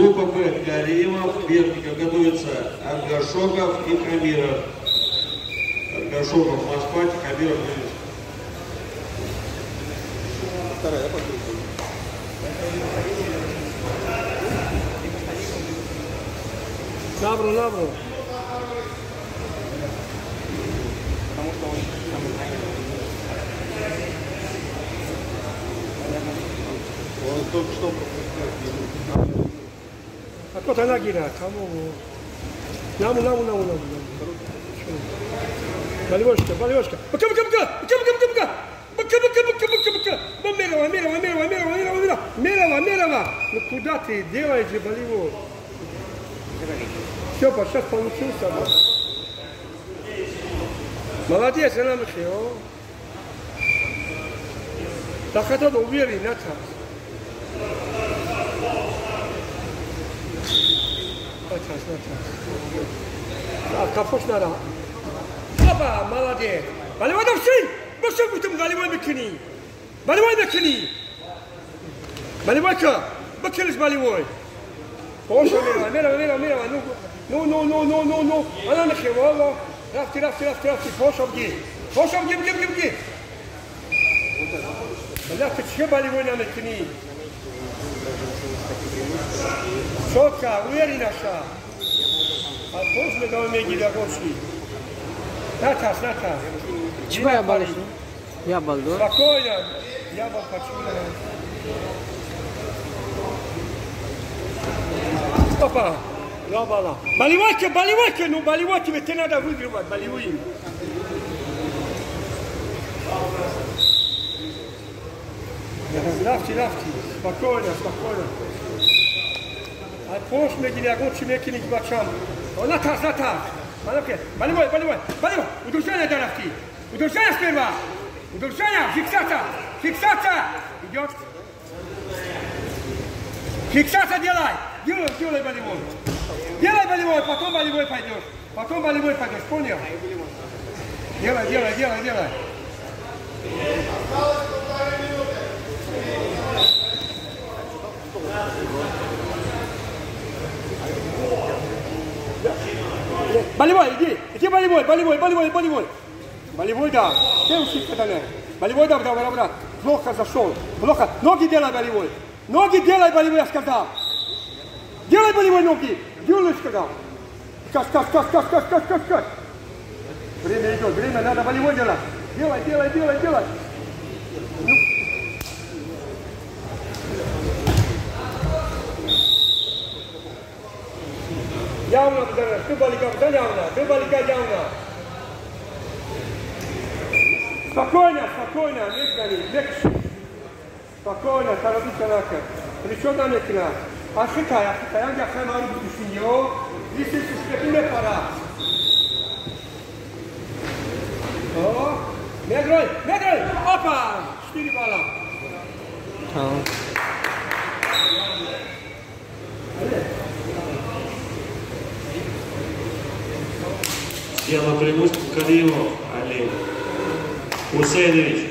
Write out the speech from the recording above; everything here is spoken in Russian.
Группа Б. Каримов, Бердников готовится Аргашоков и Хамиров. Аргашоков Москва, Хамиров Минск. Вторая подгруппа. Набру. Потому что он только что пропустил. А кто-то нагира, кому? Наму. Болевочка. Бака. Мерова. Ну куда ты делаешь болевой? Степа, сейчас получился. Молодец, Анамахио. Так это уверен, на час. На час. Так, капош надо. Опа, молодец. Болевой давшин! Баши гутым болевой бекини. Болевой-ка! Бакелиш болевой. Поша, мерова. Ну. Анамахио, wallah. Рафти, пошел бги. Бля, ты че болевой на мекни? Четко, уверенно ша. А после да умеги да гошли. Натас. Чего я болею? Я болею. Спокойно. Я был почему. Опа. Лабала. Болевойка, ну болевойки ведь надо выигрывать, болевой. Лафти. Спокойно. А после гиля гочи мекини бачам. Натас. Болевой. Удержание да лафти. Удержание сперва. Фиксация. Идет. Фиксация делай болевой. Делай болевой, потом болевой пойдешь. Понял? Делай. Болевой, иди болевой. Болевой, да. Все ушибка дали. Болевой, да, брат. Плохо зашел. Ноги делай болевой, я сказал. Делай болевой ноги. Делай, сказал. Каш. Время идет, надо болевой делать. Делай. Ну. Явно, ты балика явно. Спокойно, мекши. Спокойно, торопиться нака. Плечо на мекна. Ашикай, я хаймару бушиньо. Здесь успехи пора. О, медрой. Опа! 4 балла. Схема преимущества Каримов Олег Хусейнович.